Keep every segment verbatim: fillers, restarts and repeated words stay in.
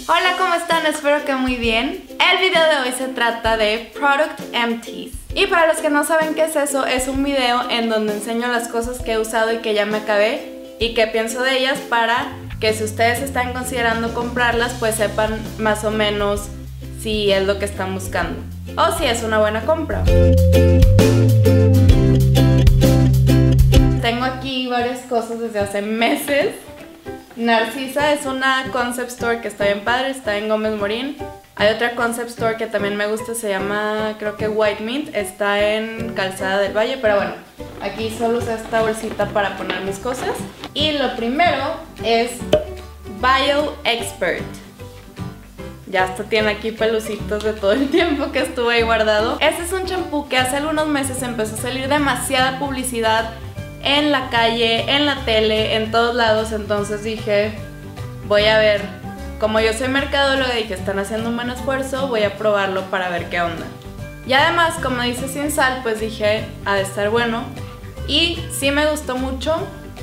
Hola, ¿cómo están? Espero que muy bien. El video de hoy se trata de Product Empties. Y para los que no saben qué es eso, es un video en donde enseño las cosas que he usado y que ya me acabé y qué pienso de ellas, para que si ustedes están considerando comprarlas, pues sepan más o menos si es lo que están buscando o si es una buena compra. Tengo aquí varias cosas desde hace meses. Narcisa es una concept store que está bien padre, está en Gómez Morín. Hay otra concept store que también me gusta, se llama, creo que White Mint, está en Calzada del Valle, pero bueno, aquí solo uso esta bolsita para poner mis cosas. Y lo primero es Bio Expert. Ya hasta tiene aquí pelucitos de todo el tiempo que estuve ahí guardado. Este es un champú que hace algunos meses empezó a salir demasiada publicidad en la calle, en la tele, en todos lados. Entonces dije, voy a ver, como yo soy mercadóloga y que están haciendo un buen esfuerzo, voy a probarlo para ver qué onda. Y además, como dice sin sal, pues dije, ha de estar bueno. Y sí me gustó mucho.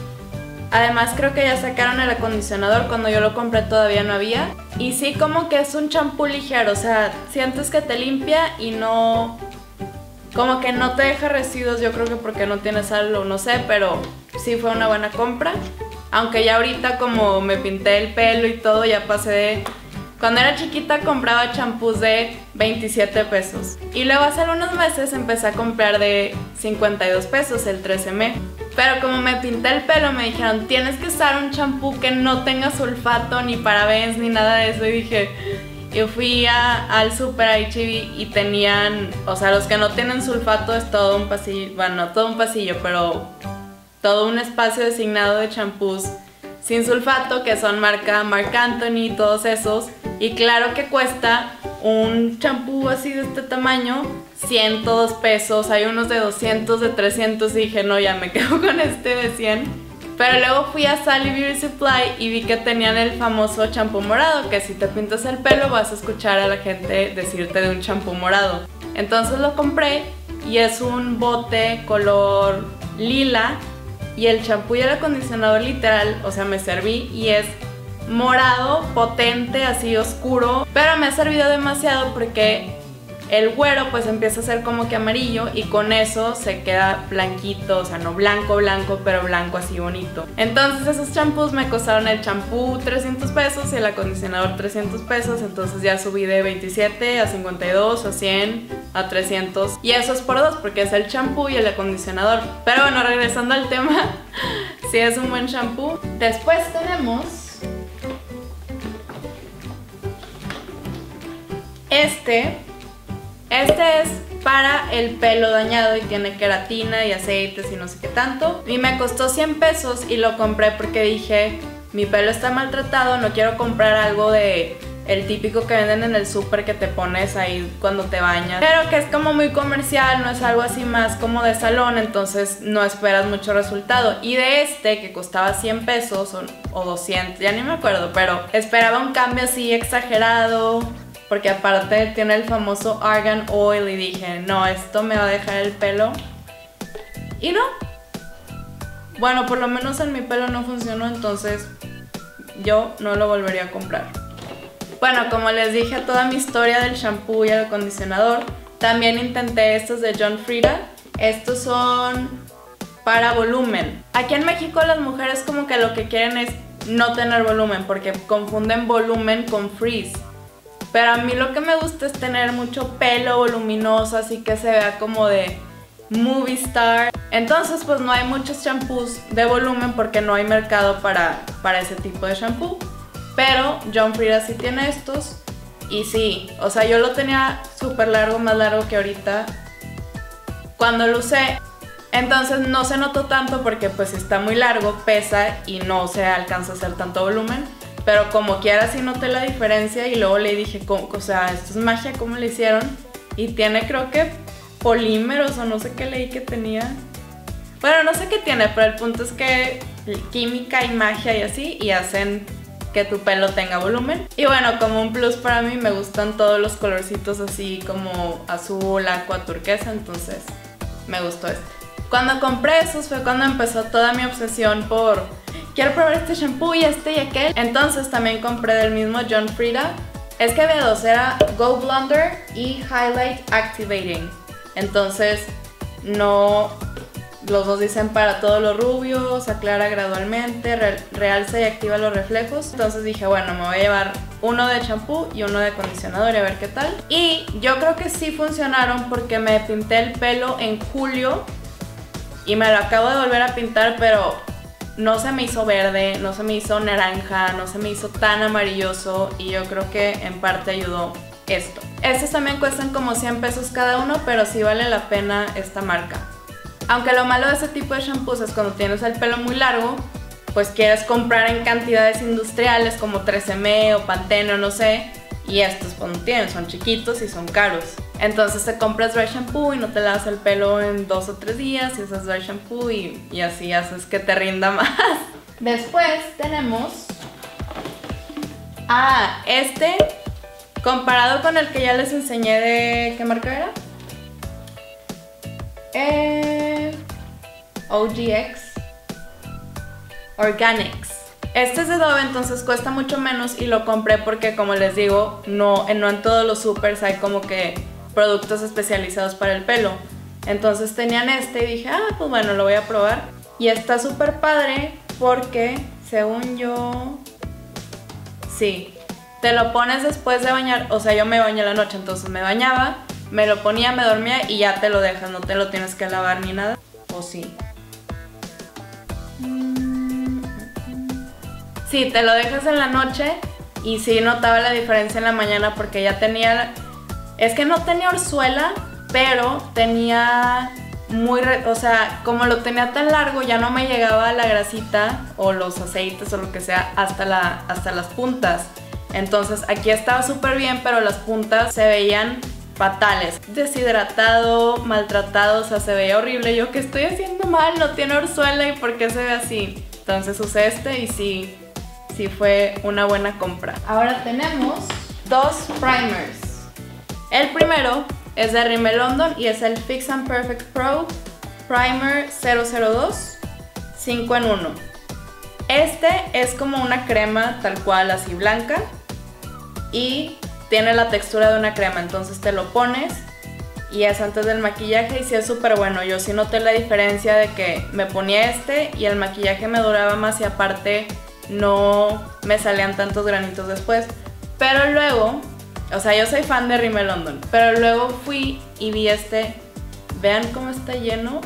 Además creo que ya sacaron el acondicionador, cuando yo lo compré todavía no había. Y sí, como que es un champú ligero, o sea, sientes que te limpia y no... como que no te deja residuos, yo creo que porque no tiene sal o no sé, pero sí fue una buena compra. Aunque ya ahorita, como me pinté el pelo y todo, ya pasé de... Cuando era chiquita compraba champús de veintisiete pesos. Y luego hace algunos meses empecé a comprar de cincuenta y dos pesos, el trece eme. Pero como me pinté el pelo me dijeron, tienes que usar un champú que no tenga sulfato, ni parabens, ni nada de eso. Y dije... Yo fui a, al super H E B y tenían, o sea, los que no tienen sulfato es todo un pasillo, bueno, no todo un pasillo, pero todo un espacio designado de champús sin sulfato, que son marca Marc Anthony, todos esos. Y claro que cuesta un champú así de este tamaño ciento dos pesos, hay unos de doscientos, de trescientos, y dije, no, ya me quedo con este de cien. Pero luego fui a Sally Beauty Supply y vi que tenían el famoso champú morado, que si te pintas el pelo vas a escuchar a la gente decirte de un champú morado. Entonces lo compré y es un bote color lila, y el champú y el acondicionador literal, o sea, me serví y es morado, potente, así oscuro. Pero me ha servido demasiado porque el güero pues empieza a ser como que amarillo y con eso se queda blanquito, o sea, no blanco blanco, pero blanco así bonito. Entonces esos champús me costaron el champú trescientos pesos y el acondicionador trescientos pesos, entonces ya subí de veintisiete a cincuenta y dos, a cien, a trescientos, y eso es por dos porque es el champú y el acondicionador. Pero bueno, regresando al tema, sí es un buen champú. Después tenemos este. Este es para el pelo dañado y tiene queratina y aceites y no sé qué tanto. Y me costó cien pesos y lo compré porque dije, mi pelo está maltratado, no quiero comprar algo de el típico que venden en el súper que te pones ahí cuando te bañas, pero que es como muy comercial, no es algo así más como de salón, entonces no esperas mucho resultado. Y de este, que costaba cien pesos o, o doscientos, ya ni me acuerdo, pero esperaba un cambio así exagerado, porque aparte tiene el famoso Argan Oil, y dije, no, esto me va a dejar el pelo. Y no. Bueno, por lo menos en mi pelo no funcionó, entonces yo no lo volvería a comprar. Bueno, como les dije toda mi historia del shampoo y el acondicionador, también intenté estos de John Frieda. Estos son para volumen. Aquí en México las mujeres como que lo que quieren es no tener volumen, porque confunden volumen con frizz. Pero a mí lo que me gusta es tener mucho pelo voluminoso, así que se vea como de movie star. Entonces pues no hay muchos shampoos de volumen porque no hay mercado para, para ese tipo de shampoo. Pero John Frieda sí tiene estos. Y sí, o sea, yo lo tenía súper largo, más largo que ahorita cuando lo usé. Entonces no se notó tanto porque pues está muy largo, pesa y no se alcanza a hacer tanto volumen. Pero como quiera sí noté la diferencia, y luego le dije, o sea, esto es magia, ¿cómo le hicieron? Y tiene, creo que polímeros o no sé qué leí que tenía. Bueno, no sé qué tiene, pero el punto es que química y magia y así, y hacen que tu pelo tenga volumen. Y bueno, como un plus para mí, me gustan todos los colorcitos así como azul, aqua, turquesa, entonces me gustó este. Cuando compré esos fue cuando empezó toda mi obsesión por quiero probar este shampoo y este y aquel. Entonces también compré del mismo John Frieda. Es que había dos, era Go Blonder y Highlight Activating. Entonces no, los dos dicen para todos los rubios, aclara gradualmente, re, realza y activa los reflejos. Entonces dije, bueno, me voy a llevar uno de champú y uno de acondicionador y a ver qué tal. Y yo creo que sí funcionaron porque me pinté el pelo en julio y me lo acabo de volver a pintar, pero no se me hizo verde, no se me hizo naranja, no se me hizo tan amarilloso y yo creo que en parte ayudó esto. Estos también cuestan como cien pesos cada uno, pero sí vale la pena esta marca. Aunque lo malo de este tipo de shampoos es cuando tienes el pelo muy largo, pues quieres comprar en cantidades industriales como tres eme o Pantene o no sé, y estos pues no tienen, son chiquitos y son caros. Entonces te compras dry shampoo y no te lavas el pelo en dos o tres días y usas dry shampoo y, y así haces que te rinda más. Después tenemos... Ah, este, comparado con el que ya les enseñé de... ¿Qué marca era? Eh, O G X Organics. Este es de Dove, entonces cuesta mucho menos y lo compré porque, como les digo, no, no en todos los supers hay como que productos especializados para el pelo. Entonces tenían este y dije, ah, pues bueno, lo voy a probar. Y está súper padre porque, según yo... Sí, te lo pones después de bañar, o sea, yo me bañé la noche, entonces me bañaba, me lo ponía, me dormía y ya te lo dejas, no te lo tienes que lavar ni nada. ¿O sí? Sí, te lo dejas en la noche y sí notaba la diferencia en la mañana porque ya tenía... Es que no tenía orzuela, pero tenía muy... Re... O sea, como lo tenía tan largo ya no me llegaba la grasita o los aceites o lo que sea hasta, la, hasta las puntas. Entonces aquí estaba súper bien, pero las puntas se veían fatales. Deshidratado, maltratado, o sea, se veía horrible. Yo, ¿qué estoy haciendo mal? No tiene orzuela y ¿por qué se ve así? Entonces usé este y sí... Sí fue una buena compra. Ahora tenemos dos primers. El primero es de Rimmel London y es el Fix and Perfect Pro Primer cero cero dos cinco en uno. Este es como una crema tal cual, así blanca, y tiene la textura de una crema, entonces te lo pones y es antes del maquillaje y sí es súper bueno. Yo sí noté la diferencia de que me ponía este y el maquillaje me duraba más y aparte no me salían tantos granitos después. Pero luego, o sea, yo soy fan de Rimmel London, pero luego fui y vi este. Vean cómo está lleno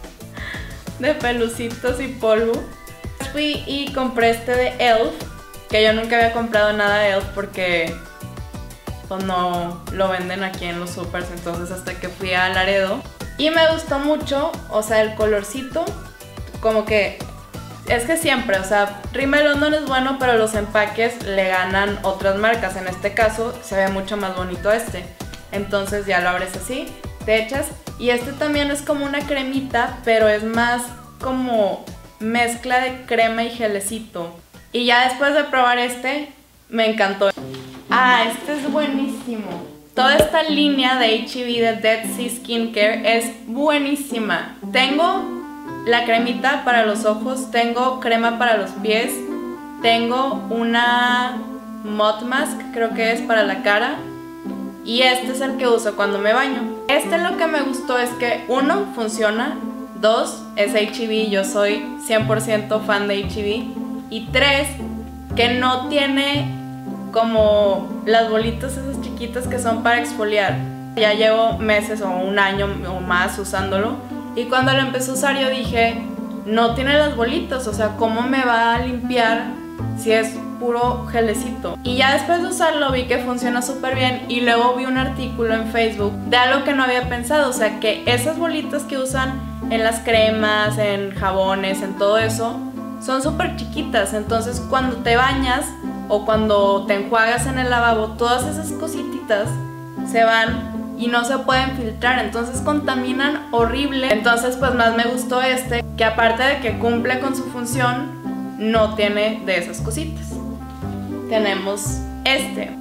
de pelucitos y polvo. Fui y compré este de e l f, que yo nunca había comprado nada de e l f porque pues no lo venden aquí en los supers, entonces hasta que fui a Laredo. Y me gustó mucho, o sea, el colorcito, como que... Es que siempre, o sea, Rimmel London es bueno, pero los empaques le ganan otras marcas. En este caso se ve mucho más bonito este. Entonces ya lo abres así, te echas. Y este también es como una cremita, pero es más como mezcla de crema y gelecito. Y ya después de probar este, me encantó. Ah, este es buenísimo. Toda esta línea de H E B de Dead Sea Skincare es buenísima. Tengo la cremita para los ojos, tengo crema para los pies, tengo una mud mask, creo que es para la cara, y este es el que uso cuando me baño. Este lo que me gustó es que, uno, funciona, dos, es H E B, yo soy cien por ciento fan de H E B, y tres, que no tiene como las bolitas esas chiquitas que son para exfoliar. Ya llevo meses o un año o más usándolo. Y cuando lo empecé a usar yo dije, no tiene las bolitas, o sea, ¿cómo me va a limpiar si es puro gelecito? Y ya después de usarlo vi que funciona súper bien y luego vi un artículo en Facebook de algo que no había pensado, o sea, que esas bolitas que usan en las cremas, en jabones, en todo eso, son súper chiquitas, entonces cuando te bañas o cuando te enjuagas en el lavabo, todas esas cosititas se van y no se pueden filtrar, entonces contaminan horrible. Entonces pues más me gustó este, que aparte de que cumple con su función, no tiene de esas cositas. Tenemos este.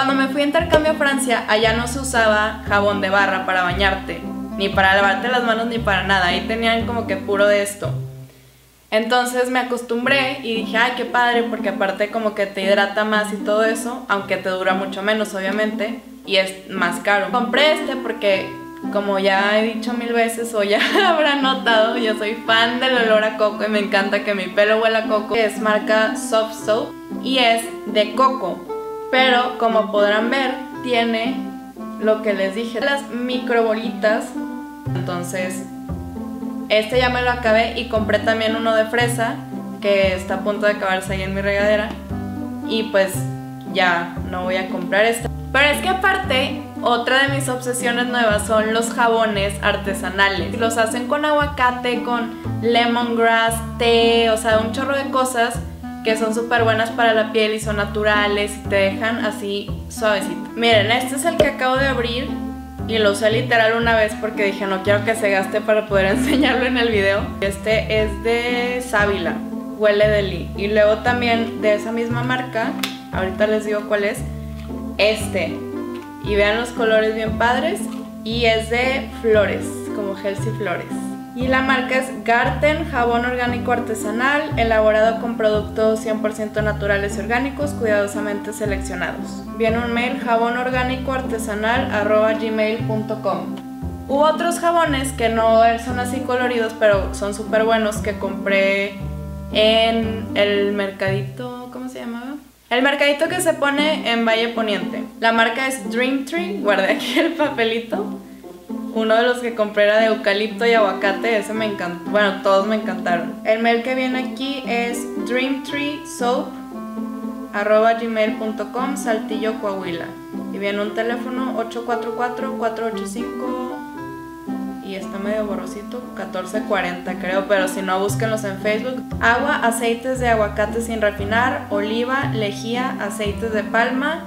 Cuando me fui a intercambio a Francia, allá no se usaba jabón de barra para bañarte, ni para lavarte las manos, ni para nada. Ahí tenían como que puro de esto. Entonces me acostumbré y dije, ay, qué padre, porque aparte como que te hidrata más y todo eso, aunque te dura mucho menos, obviamente, y es más caro. Compré este porque, como ya he dicho mil veces o ya habrán notado, yo soy fan del olor a coco y me encanta que mi pelo huela a coco. Es marca Soft Soap y es de coco, pero como podrán ver, tiene lo que les dije, las microbolitas. Entonces este ya me lo acabé y compré también uno de fresa que está a punto de acabarse ahí en mi regadera, y pues ya no voy a comprar este. Pero es que aparte, otra de mis obsesiones nuevas son los jabones artesanales. Los hacen con aguacate, con lemongrass, té, o sea, un chorro de cosas que son súper buenas para la piel y son naturales y te dejan así suavecito. Miren, este es el que acabo de abrir y lo usé literal una vez porque dije no quiero que se gaste para poder enseñarlo en el video. Este es de Sábila, huele deli. Y luego también de esa misma marca, ahorita les digo cuál es, este. Y vean los colores bien padres. Y es de flores, como Healthy Flores. Y la marca es Garten, jabón orgánico artesanal, elaborado con productos cien por ciento naturales y orgánicos, cuidadosamente seleccionados. Viene un mail, jabón orgánico artesanal arroba gmail punto com. Hubo otros jabones que no son así coloridos, pero son súper buenos, que compré en el mercadito, ¿cómo se llamaba? El mercadito que se pone en Valle Poniente. La marca es Dream Tree, guardé aquí el papelito. Uno de los que compré era de eucalipto y aguacate, ese me encantó, bueno, todos me encantaron. El mail que viene aquí es dreamtreesoap arroba gmail punto com, Saltillo, Coahuila. Y viene un teléfono ocho cuatro cuatro, cuatro ocho cinco, y está medio borrosito, catorce cuarenta creo, pero si no, búsquenlos en Facebook. Agua, aceites de aguacate sin refinar, oliva, lejía, aceites de palma,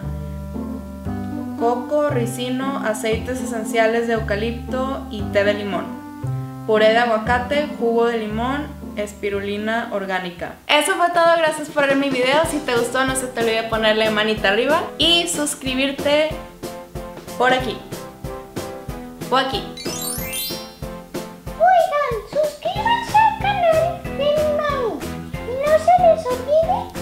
coco, ricino, aceites esenciales de eucalipto y té de limón, puré de aguacate, jugo de limón, espirulina orgánica. Eso fue todo, gracias por ver mi video. Si te gustó, no se te olvide ponerle manita arriba y suscribirte por aquí o aquí. Oigan, suscríbanse al canal de mi mami y no se les olvide